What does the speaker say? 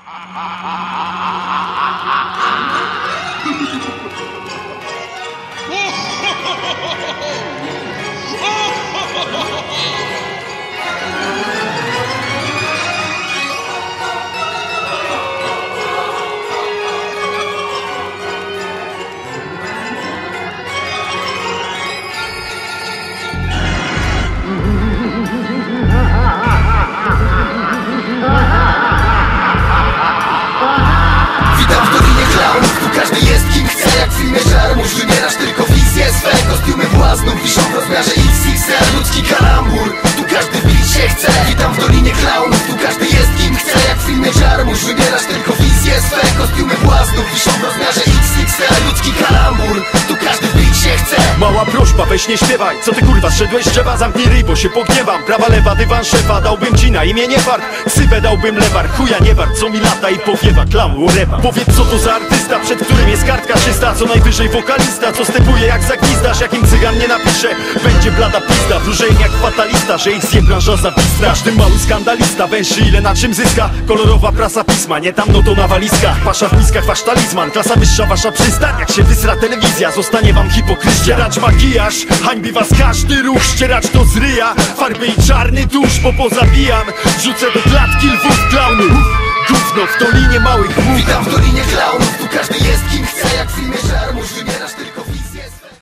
Witam w Dolinie Klaunów, tu każdy jest kim chce. Jak w filmie Żarmusz wybierasz tylko wizję swe. Kostiumy własnów wiszą w rozmiarze XXL. Ludzki kalambur, tu każdy wbić się chce. Witam w Dolinie Klaunów, tu każdy jest kim chce. Jak w filmie Żarmusz wybierasz tylko wizję swe. Kostiumy własnów wiszą w rozmiarze XXL. Ludzki kalambur, tu każdy wbić się chce. Mała prośba, weź nie śpiewaj. Co ty kurwa, zszedłeś z drzewa? Zamknij ryj, bo się pogniewam. Prawa, lewa, dywan szefa. Dałbym ci na imię nie fart. Ksywę dałbym lewar. Chuja nie wart, co mi lata i powiewa. Klamu, rewa. Powiedz, co to za artysta, przed którym jest kartka czysta. Co najwyżej wokalista, co stepuje jak zagwizdasz. Jakim cygan nie napisze, będzie blada pizda. Wróżeń jak fatalista, że ich zje branża zawista. Każdy mały skandalista węszy ile na czym zyska. Kolorowa prasa pisma, nie tam no to na walizkach. Pasza w miskach, wasz talizman. Klasa wyższa, wasza przystań. Jak się wysra telewizja, zostanie wam hipokryzja. Ścieracz makijaż, hańbi was każdy ruch. Ścieracz to z ryja, farby i czarny tusz. Bo pozabijam, rzucę do klatki lwów klaunów. Gówno w Dolinie małych głów. Witam w Dolinie Klaunów, tu każdy jest kim chce. Jak w filmie Żarmusz wybierasz